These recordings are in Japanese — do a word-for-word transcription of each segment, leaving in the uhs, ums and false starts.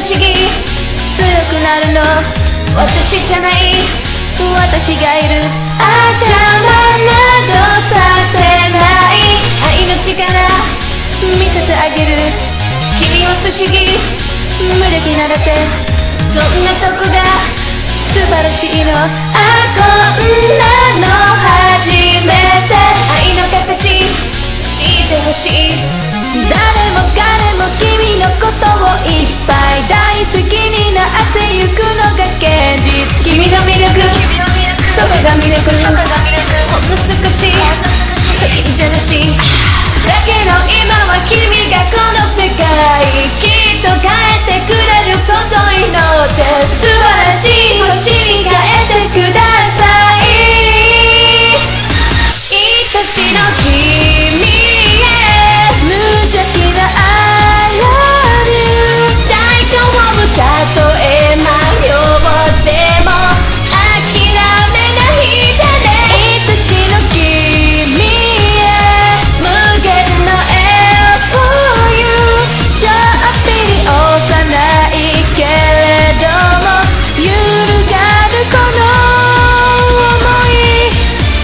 思議強くなるの私じゃない私がいる頭などさせない愛の力見せてあげる君は不思議無敵なだけそんなとこが素晴らしいのあこんなの初めて愛の形知ってほしい誰も彼も君のことをいっぱい大好きになってゆくのが現実君の魅力そこが魅力ほんの少し時にジェラシーだけど今は君がこの世界きっと変えてくれること祈って素晴らしい星に変えてください愛しの君へ無邪気な I love you 大丈夫たとえ迷っても諦めないでね愛しの君へ無限の L for you ちょっぴり幼いけれども揺るがるこの想い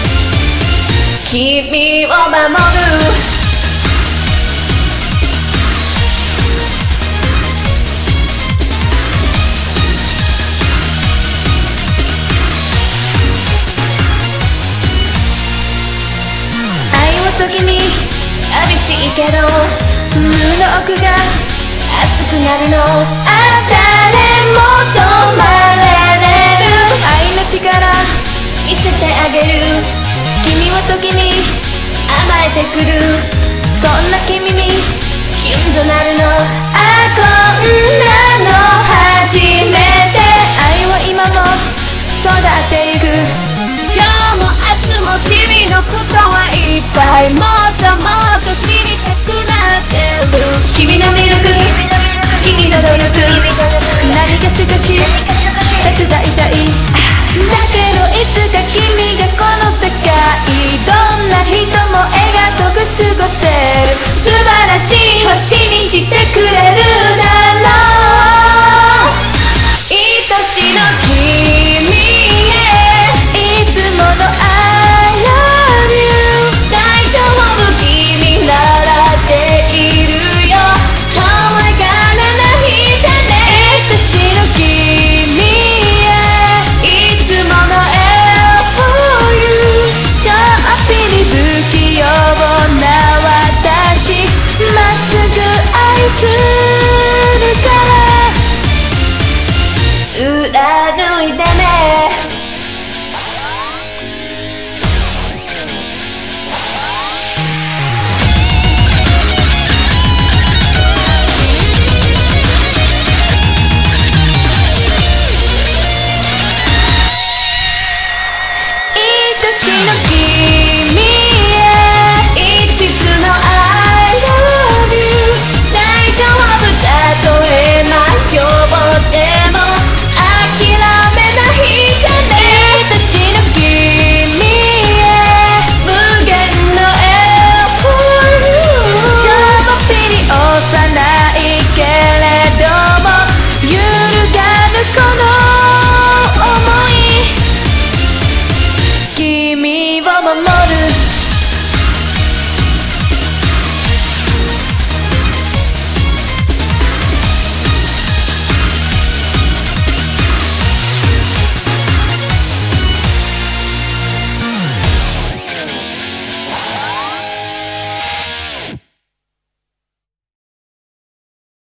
君を守る時に寂しいけど胸の奥が熱くなるのあ誰も止まれれる愛の力見せてあげる君は時に甘えてくるそんな君にキュンとなるのあこんなの初めて愛は今も育ってゆく今日も明日も君のことはいっぱいもっともっと知りたくなってる君の魅力君の努力何か少し手伝いたいだけどいつか君がこの世界どんな人も笑顔が過ごせる素晴らしい星にしてくれるだろう愛しの君へいつもの I love you 大丈夫君ならできるよ怖がらないでね私の君へいつもの L for you ちょっぴり不器用な私まっすぐ愛するから貫いてね愛しの